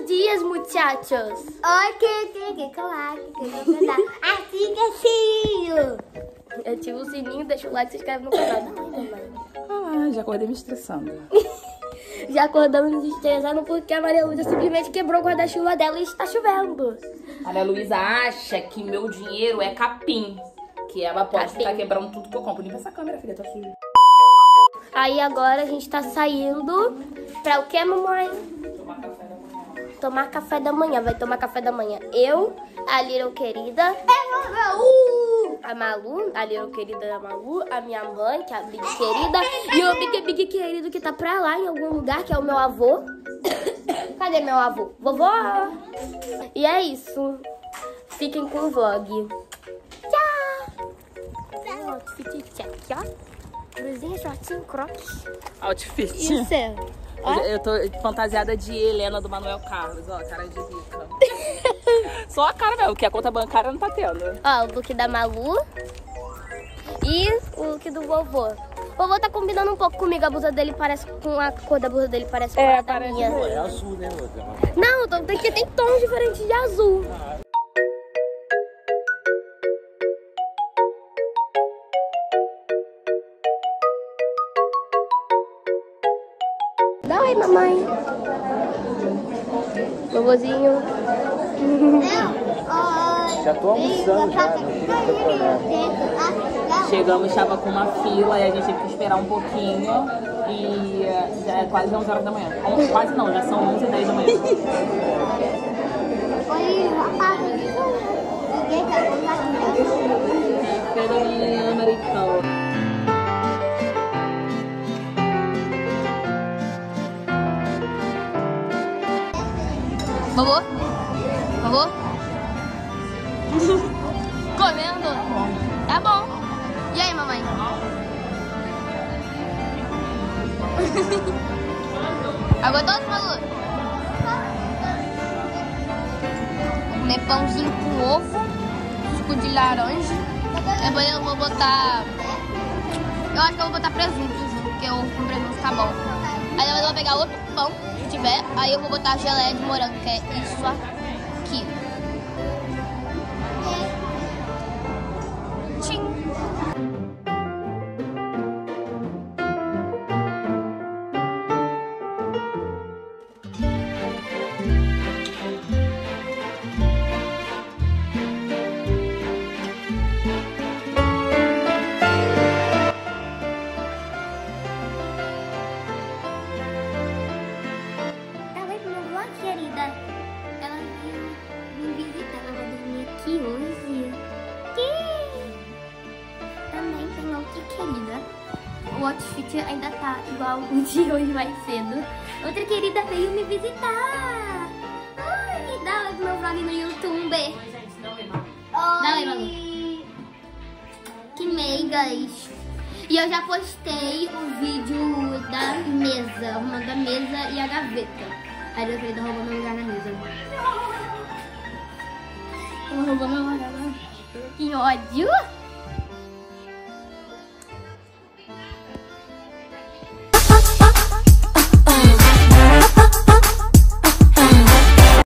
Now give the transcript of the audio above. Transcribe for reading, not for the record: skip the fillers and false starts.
Buenos dias, muchachos. Oi, que assim que é filho. Ativa o sininho, deixa o like, se inscreve no canal. Ah, já acordei me estressando. Já acordamos nos estressando porque a Maria Luísa simplesmente quebrou o guarda-chuva dela e está chovendo. A Maria Luísa acha que meu dinheiro é capim. Que ela pode estar quebrando tudo que eu compro. Limpa essa câmera, filha, tá suja. Aí agora a gente tá saindo pra o que, mamãe? Tomar café da manhã. Vai tomar café da manhã eu, a Little Querida, a Malu, a Little Querida, a Malu, a minha mãe, que é a Big Querida, e o Big Querido que tá pra lá em algum lugar, que é o meu avô. Cadê meu avô? Vovó! E é isso. Fiquem com o vlog. Tchau! Outfit check, ó. Blusinha, shortinho, crocs. Outfit. Isso é. Eu tô fantasiada de Helena do Manuel Carlos, ó, cara de rica. Só a cara mesmo, porque a conta bancária não tá tendo. Ó, o look da Malu e o look do vovô. O vovô tá combinando um pouco comigo, a blusa dele parece com a cor da blusa dele parece com a da minha. É azul, né, outra? Não, tem tons diferentes de azul. Dá oi, mamãe. Vovozinho. Já tô almoçando já, não queria ter. Chegamos, estava com uma fila e a gente teve que esperar um pouquinho. E já é quase 11 horas da manhã. Quase não, já são 11h10 da manhã. Café americano. Vovô? Vovô? Comendo? Tá bom. E aí, mamãe? Aguentou, Malu? Vou comer pãozinho com ovo, suco de laranja. Depois eu vou botar... Eu acho que eu vou botar presunto junto, porque o ovo com presunto tá bom. Aí depois eu vou pegar outro pão, se tiver. Aí eu vou botar geleia de morango, que é isso aqui. Tchim. Querida, ela veio me visitar, ela vai dormir aqui hoje. Também tem outra querida. O outfit ainda tá igual o de hoje mais cedo. Outra querida veio me visitar. Ai, dá oi pro meu vlog no YouTube. Dá oi, Malu. Que meigas. E eu já postei o vídeo da mesa, arrumando a mesa e a gaveta. Aí eu queria roubar meu lugar na mesa. Ela roubou meu lugar na mesa. Que ódio!